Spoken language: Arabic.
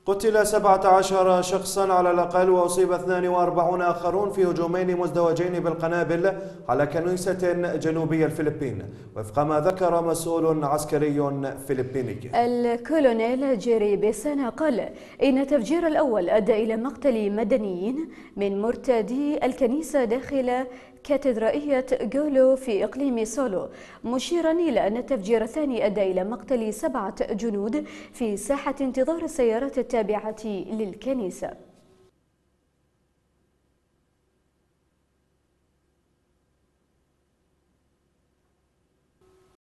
قتل 17 شخصا على الأقل وأصيب 42 آخرون في هجومين مزدوجين بالقنابل على كنيسة جنوبي الفلبين وفق ما ذكر مسؤول عسكري فلبيني. الكولونيل جيري بيسانا قال إن التفجير الأول أدى إلى مقتل مدنيين من مرتدي الكنيسة داخل كاتدرائية جولو في إقليم سولو، مشيرا إلى أن التفجير الثاني أدى إلى مقتل 7 جنود في ساحة انتظار السيارات التابعة للكنيسة.